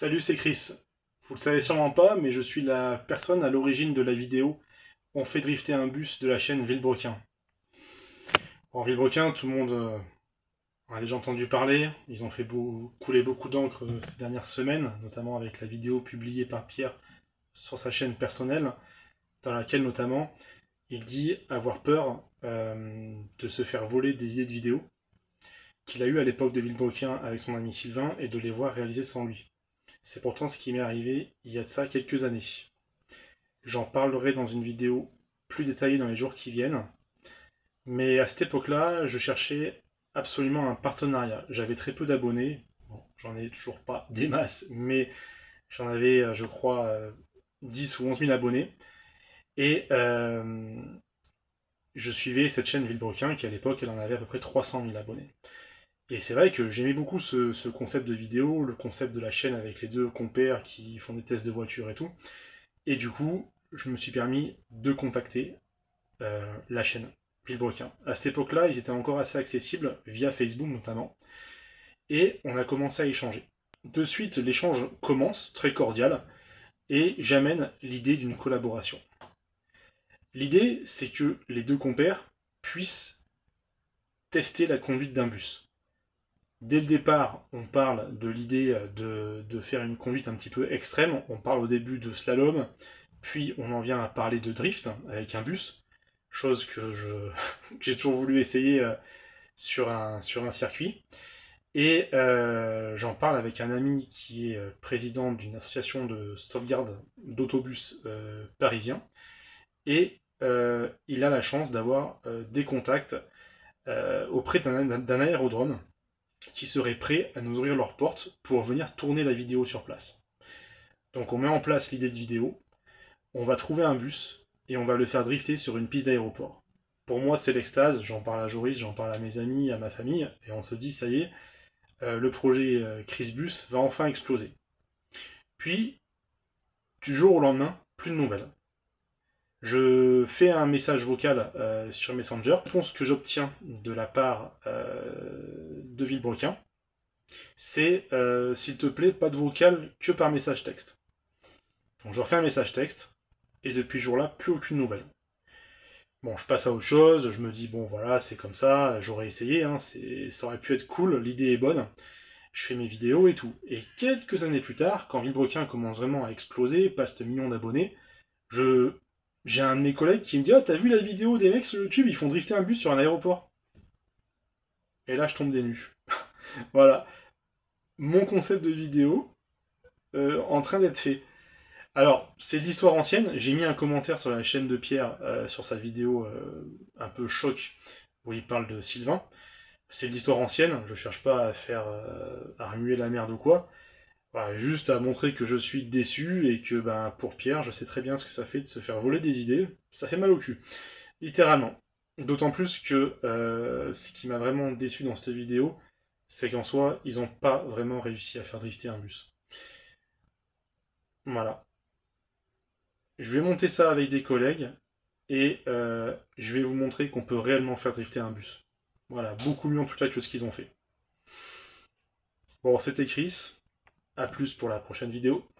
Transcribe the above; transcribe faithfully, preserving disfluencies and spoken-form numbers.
Salut, c'est Chris. Vous le savez sûrement pas, mais je suis la personne à l'origine de la vidéo On fait drifter un bus de la chaîne Villebrequin. En Villebrequin, tout le monde euh, en a déjà entendu parler. Ils ont fait beau- couler beaucoup d'encre euh, ces dernières semaines, notamment avec la vidéo publiée par Pierre sur sa chaîne personnelle, dans laquelle notamment il dit avoir peur euh, de se faire voler des idées de vidéo qu'il a eues à l'époque de Villebrequin avec son ami Sylvain et de les voir réalisées sans lui. C'est pourtant ce qui m'est arrivé il y a de ça quelques années. J'en parlerai dans une vidéo plus détaillée dans les jours qui viennent. Mais à cette époque-là, je cherchais absolument un partenariat. J'avais très peu d'abonnés. Bon, j'en ai toujours pas des masses, mais j'en avais, euh, je crois, euh, dix ou onze mille abonnés. Et euh, je suivais cette chaîne Villebrequin qui, à l'époque, elle en avait à peu près trois cent mille abonnés. Et c'est vrai que j'aimais beaucoup ce, ce concept de vidéo, le concept de la chaîne avec les deux compères qui font des tests de voiture et tout. Et du coup, je me suis permis de contacter euh, la chaîne Villebrequin. À cette époque-là, ils étaient encore assez accessibles, via Facebook notamment, et on a commencé à échanger. De suite, l'échange commence, très cordial, et j'amène l'idée d'une collaboration. L'idée, c'est que les deux compères puissent tester la conduite d'un bus. Dès le départ, on parle de l'idée de, de faire une conduite un petit peu extrême. On parle au début de slalom, puis on en vient à parler de drift avec un bus, chose que je que j'ai toujours voulu essayer euh, sur, un, sur un circuit. Et euh, j'en parle avec un ami qui est euh, président d'une association de sauvegarde d'autobus euh, parisien. Et euh, il a la chance d'avoir euh, des contacts euh, auprès d'un d'un aérodrome qui seraient prêts à nous ouvrir leurs portes pour venir tourner la vidéo sur place. Donc on met en place l'idée de vidéo, on va trouver un bus et on va le faire drifter sur une piste d'aéroport. Pour moi, c'est l'extase, j'en parle à Joris, j'en parle à mes amis, à ma famille, et on se dit, ça y est, euh, le projet euh, Chris Bus va enfin exploser. Puis, du jour au lendemain, plus de nouvelles. Je fais un message vocal euh, sur Messenger, réponse que j'obtiens de la part euh, de Villebrequin, c'est euh, s'il te plaît, pas de vocal que par message texte. Donc je refais un message texte, et depuis ce jour-là, plus aucune nouvelle. Bon, je passe à autre chose, je me dis, bon voilà, c'est comme ça, j'aurais essayé, hein, ça aurait pu être cool, l'idée est bonne, je fais mes vidéos et tout. Et quelques années plus tard, quand Villebrequin commence vraiment à exploser, passe de millions d'abonnés, je... j'ai un de mes collègues qui me dit, ah, t'as vu la vidéo des mecs sur YouTube, ils font drifter un bus sur un aéroport. Et là, je tombe des nues. Voilà, mon concept de vidéo euh, en train d'être fait. Alors, c'est de l'histoire ancienne. J'ai mis un commentaire sur la chaîne de Pierre euh, sur sa vidéo euh, un peu choc où il parle de Sylvain. C'est de l'histoire ancienne. Je cherche pas à faire euh, à remuer la merde ou quoi. Voilà, juste à montrer que je suis déçu et que ben pour Pierre, je sais très bien ce que ça fait de se faire voler des idées. Ça fait mal au cul, littéralement. D'autant plus que euh, ce qui m'a vraiment déçu dans cette vidéo, c'est qu'en soi, ils n'ont pas vraiment réussi à faire drifter un bus. Voilà. Je vais monter ça avec des collègues et euh, je vais vous montrer qu'on peut réellement faire drifter un bus. Voilà, beaucoup mieux en tout cas que ce qu'ils ont fait. Bon, c'était Chris. À plus pour la prochaine vidéo.